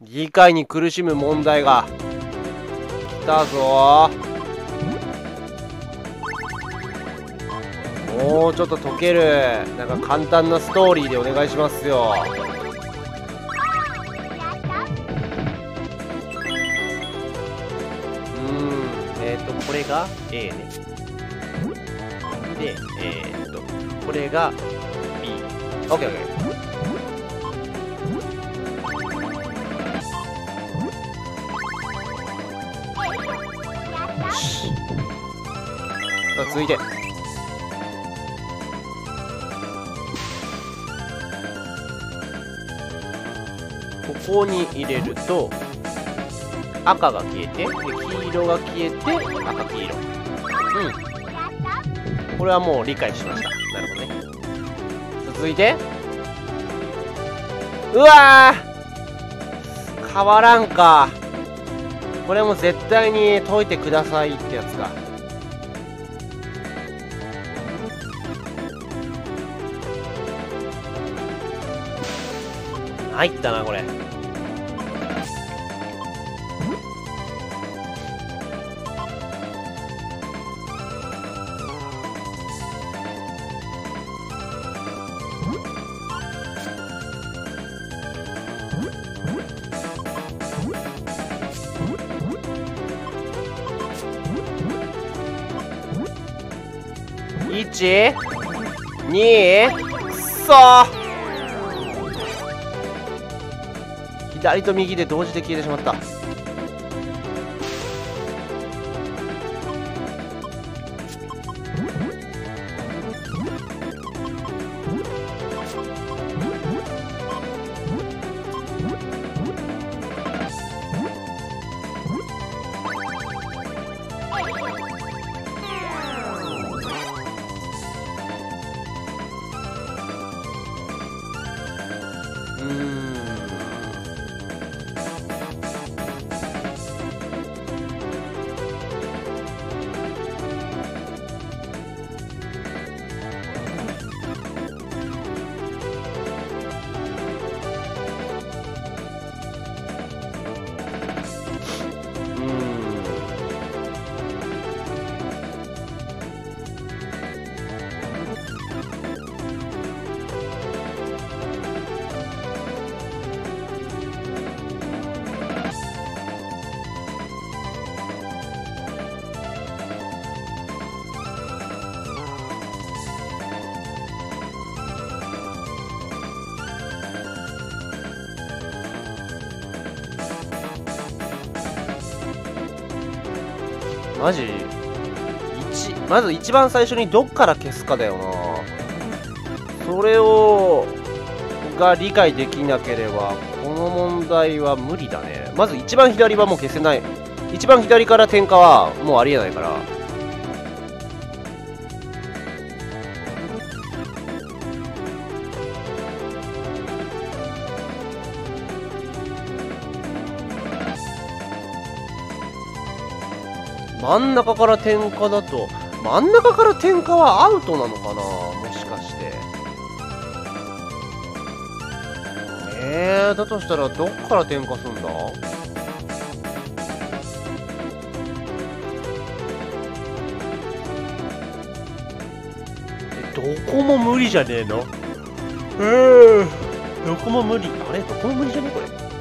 理解に苦しむ問題が来たぞ。もうちょっと解けるなんか簡単なストーリーでお願いしますよ。これが A ね。でこれが B。 OKOK。 よし。続いてここに入れると赤が消えて、で黄色が消えて赤黄色。これはもう理解しました。なるほどね。続いて、うわー、変わらんか。これも絶対に解いてくださいってやつか。入ったなこれ。1、2、くそー。左と右で同時で消えてしまった。マジまず一番最初にどっから消すかだよな。それが理解できなければこの問題は無理だね。まず一番左はもう消せない。一番左から点火はもうありえないから。真ん中から点火だと、真ん中から点火はアウトなのかな、もしかして。だとしたらどっから点火すんだ。どこも無理じゃねえの。どこも無理。あれどこも無理じゃねえこ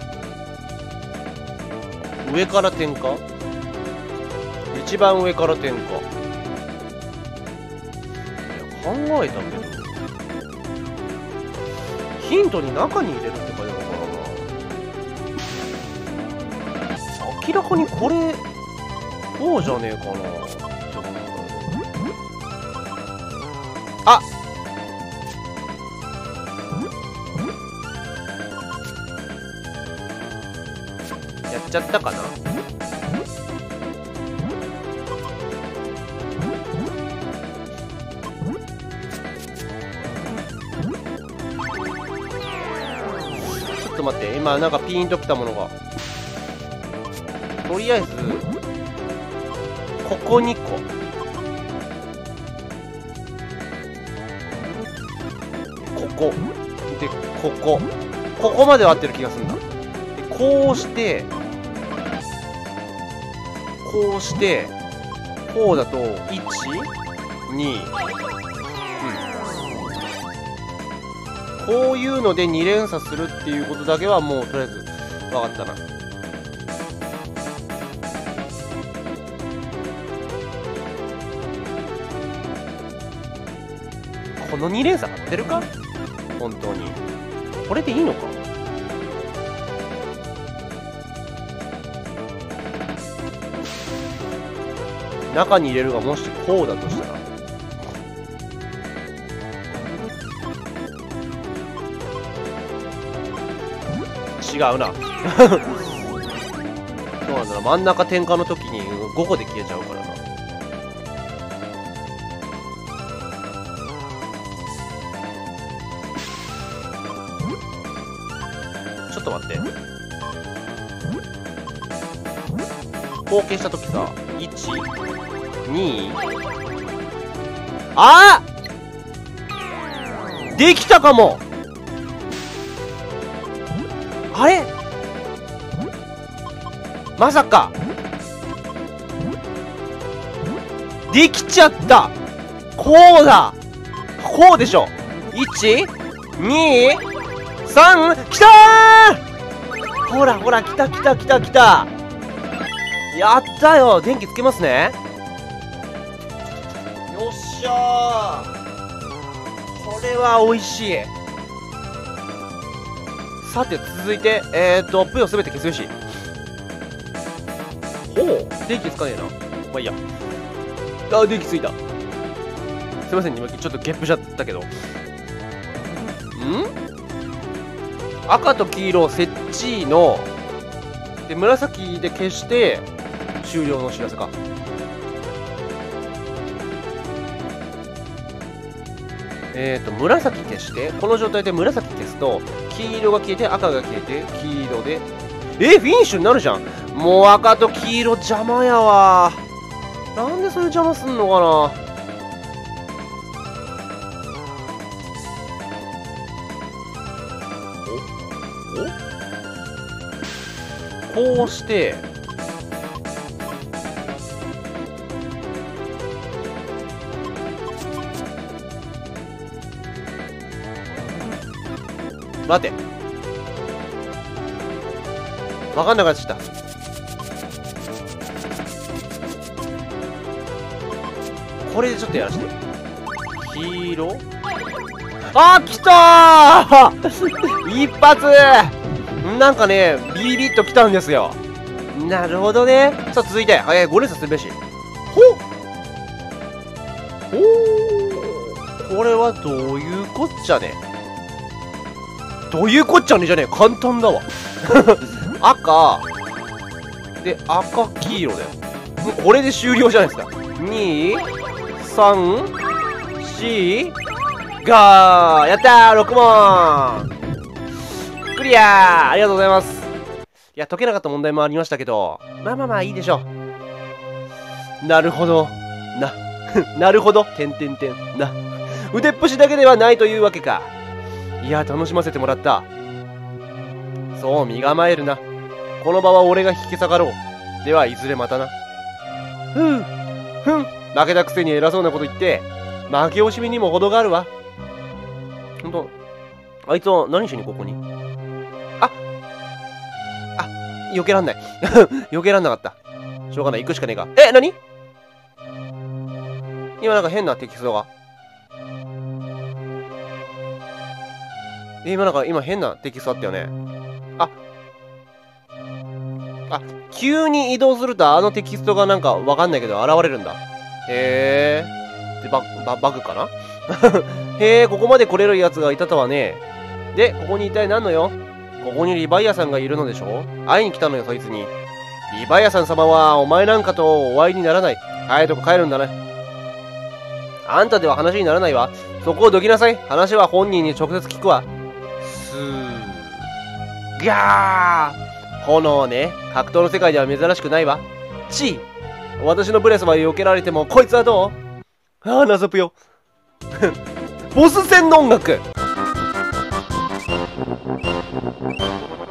れ。上から点火、一番上から点火。いや考えたけどヒントに中に入れるって書いてあるのかな。明らかにこれこうじゃねえかな。あ、やっちゃったかな。ちょっと待って、今なんかピーンときたものが。とりあえずここ2個、ここでここまでは合ってる気がするんだ。でここうして、こうして、こうだと、1、2、こういうので2連鎖するっていうことだけはもうとりあえず分かったな。この2連鎖合ってるか？本当に。これでいいのか？中に入れるがもしこうだとしたら。違うな。そうなんだな。真ん中点火の時に5個で消えちゃうからな。ちょっと待って。後継した時さ、1、2、あっ！できたかも！あれ？まさかできちゃった！こうだ！こうでしょ！ 1、2、3、きたー！ほらほら、来た来た来た来た！やったよ！電気つけますね。よっしゃー！これは美味しい。さて、続いて、ぷよすべて消すよし。ほう、電気つかねえな。まあいいや。あ、電気ついた。すいません、今ちょっとゲップしちゃったけど。赤と黄色設置の、で、紫で消して、終了のお知らせか。紫消して、この状態で紫消すと、黄色が消えて、赤が消えて、黄色で、フィニッシュになるじゃん。もう赤と黄色邪魔やわ。なんでそういう邪魔すんのかな。こうして、待て。わかんなくなっちゃった。これでちょっとやらして。黄色。あー、来たー一発なんかね、ビビビッと来たんですよ。なるほどね。さあ、続いて、5連鎖するべし。ほっ！これはどういうこっちゃね。どういうこっちゃねじゃねえ。簡単だわ。赤。で、赤、黄色だよ。もうこれで終了じゃないですか。2、3、4、ガー！やったー！ 6 問クリアー！ありがとうございます。いや、解けなかった問題もありましたけど、まあまあまあいいでしょう。なるほど。なるほど。腕っぷしだけではないというわけか。いや、楽しませてもらった。そう、身構えるな。この場は俺が引き下がろう。では、いずれまたな。負けたくせに偉そうなこと言って、負け惜しみにも程があるわ。ほんと、あいつは何しにここに？避けらんない。避けらんなかった。しょうがない。行くしかねえか。何？今なんか変なテキストが。今変なテキストあったよね。急に移動するとあのテキストがなんかわかんないけど現れるんだ。で、バグかな。ここまで来れるやつがいたとはね。で、ここに一体何のよ？ここにリヴァイアさんがいるのでしょ？会いに来たのよ、そいつに。リヴァイアさん様はお前なんかとお会いにならない。早いとこ帰るんだね。あんたでは話にならないわ。そこをどきなさい。話は本人に直接聞くわ。スー。ガー！炎ね。格闘の世界では珍しくないわ。チー！私のブレスは避けられても、こいつはどう？謎ぷよ。ボス戦の音楽。